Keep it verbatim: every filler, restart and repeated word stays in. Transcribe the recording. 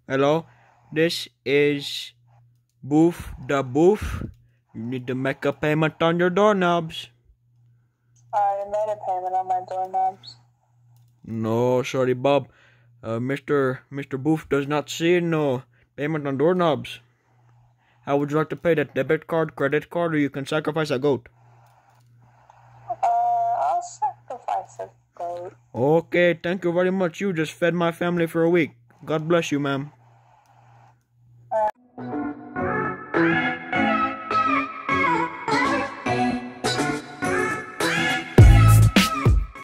Hello, this is Boof the Boof. You need to make a payment on your doorknobs. I made a payment on my doorknobs. No, sorry, Bob. Uh, Mister Mister Boof does not see no payment on doorknobs. How would you like to pay that? Debit card, credit card, or you can sacrifice a goat? Uh, I'll sacrifice a goat. Okay, thank you very much. You just fed my family for a week. God bless you, ma'am.